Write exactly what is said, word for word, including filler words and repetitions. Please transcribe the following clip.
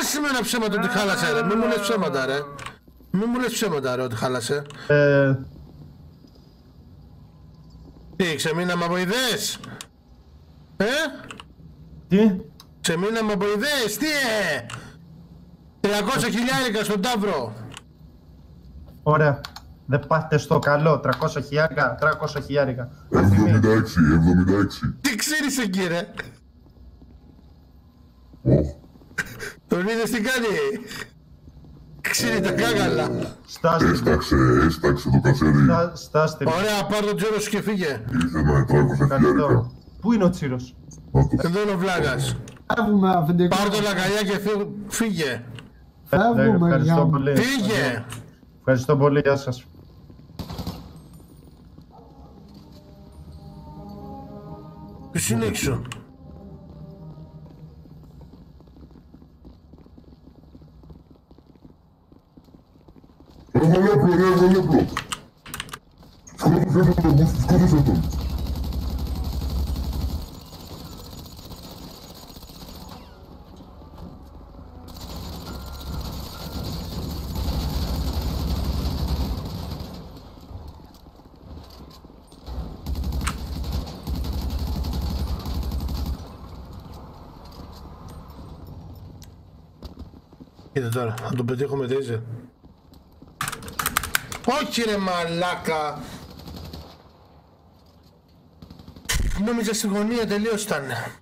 πες σήμερα ψέματα ότι χάλασε ρε, μη μου λες ψέματα ρε. Μη μου λες ψέματα ρε ότι χάλασε. Ε... Τι, ξεμείναμε από ιδέες. Ε? Τι? Ξεμείναμε από ιδέες, τι ε! τριακόσια χιλιάρικα στον Ταύρο. Ωραία. Δεν πάτε στο καλό, τριακόσια χιλιάρικα, τριακόσια χιλιάρικα. εβδομήντα έξι, εβδομήντα έξι. Τι ξέρεις εκεί ρε. Oh. Τον είδες τι κάνει. Ξέρει τα κάγκαλα. Στάστε. Έσταξε, έσταξε το κασέρι. Στά, στάστε. Ωραία, πάρ' το τζίρο σου και φύγε. Ήρθε με τριακόσια χιλιάρικα. Πού είναι ο Τσίρος? Εδώ είναι ο Βλάγας. Φεύγουμε αφεντικό. Πάρ' το λακαλιά και φύγε. Φεύγουμε, Ευχαριστώ γάμο. πολύ. Φύγε. Ευχαριστώ πολύ, γεια σας. Ποιος είναι έξω. Έβγαλε όπλο, ρε, έβγαλε όπλο. Σκότωσε τον, σκότωσε τον. Κοίτα τώρα, θα τον πετύχω με τέιζερ. Όχι ρε μαλάκα. Νόμιζα στη γωνία τελείως ήταν.